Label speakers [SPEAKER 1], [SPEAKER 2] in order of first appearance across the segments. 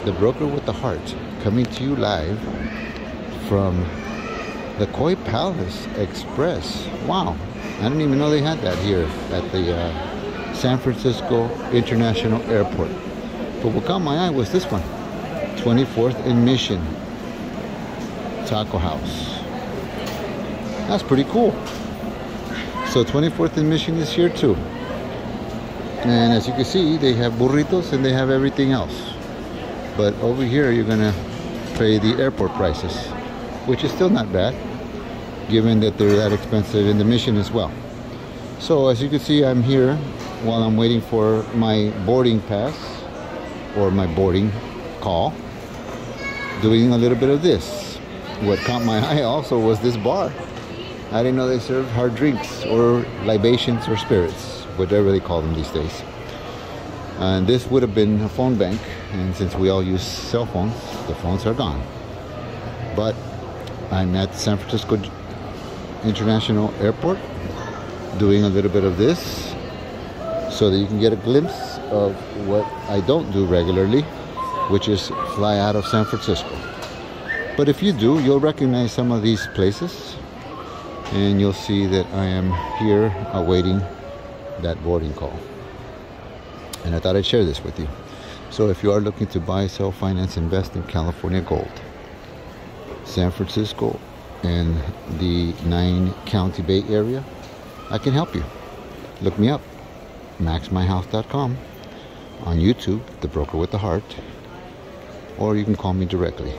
[SPEAKER 1] the broker with the heart, coming to you live from the Koi Palace Express. Wow, I didn't even know they had that here at the San Francisco International Airport. But what caught my eye was this one, 24th and Mission Taco House. That's pretty cool. So 24th and Mission is here too. And as you can see, they have burritos and they have everything else. But over here, you're gonna pay the airport prices, which is still not bad, given that they're that expensive in the Mission as well. So as you can see, I'm here while I'm waiting for my boarding pass or my boarding call, doing a little bit of this. What caught my eye also was this bar. I didn't know they served hard drinks or libations or spirits, whatever they call them these days. And this would have been a phone bank, and since we all use cell phones, the phones are gone. But I'm at San Francisco International Airport doing a little bit of this so that you can get a glimpse of what I don't do regularly, which is fly out of San Francisco. But if you do, you'll recognize some of these places, and you'll see that I am here awaiting that boarding call. And I thought I'd share this with you. So if you are looking to buy, sell, finance, invest in California gold, San Francisco, and the 9-county Bay Area, I can help you. Look me up, maxmyhouse.com, on YouTube, The Broker with the Heart, or you can call me directly,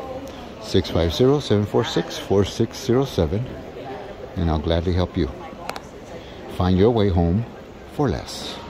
[SPEAKER 1] 650-746-4607, and I'll gladly help you find your way home for less.